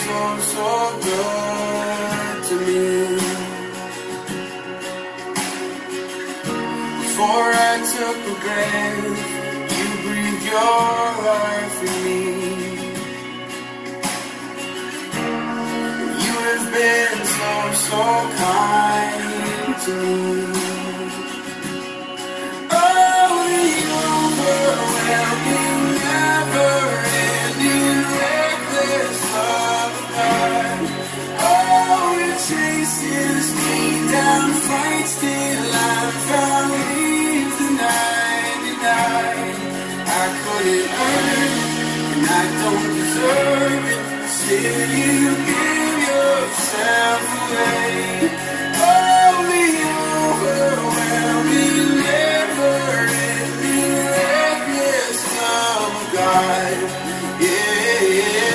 so, so good to me. Before I took a breath, you breathed your life in me. You have been so, so kind to me. Oh, the overwhelming, never-ending, reckless love of God. Oh, it chases me down, fights till I'm found. Leaves the 99. I couldn't earn it, and I don't deserve it. Still, you give yourself away. Oh, the overwhelming, never-ending, reckless love of God. Yeah.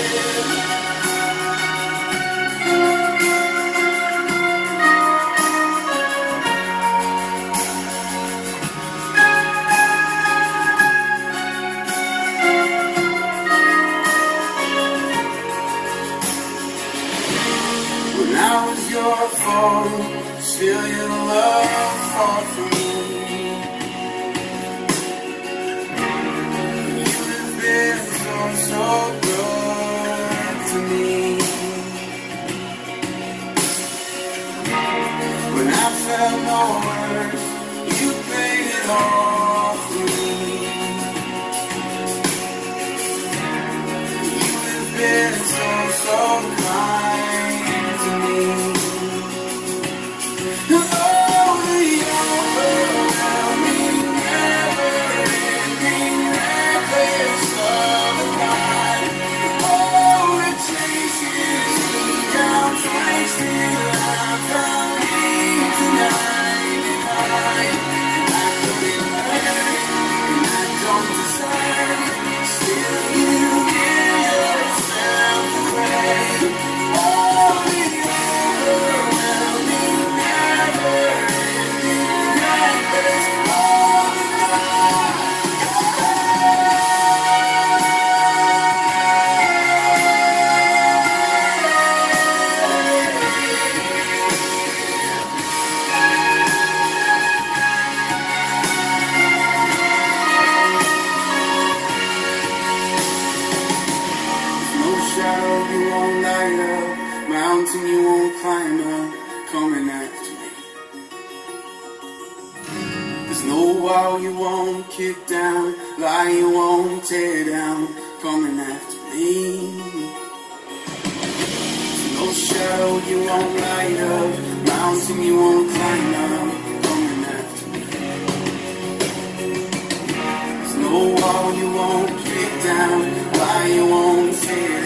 When I was your fault, still your love fought for me. You have been so, so good to me. When I felt no worse, you paid it all for me. You have been so, so kind to me. Oh, the overwhelming, never-ending, reckless love of God. Oh, it chases me down, fights till I'm found. Leaves the 99. I couldn't earn it, and I don't deserve it. Still, you give yourself away. Oh, the overwhelming, never-ending, reckless love of God. No shadow you won't light up, mountain you won't climb up, coming after me. There's no wall you won't kick down, lie you won't tear down, coming after me. There's no shadow you won't light up, mountain you won't climb up, coming after me. There's no wall you won't kick down, lie you won't tear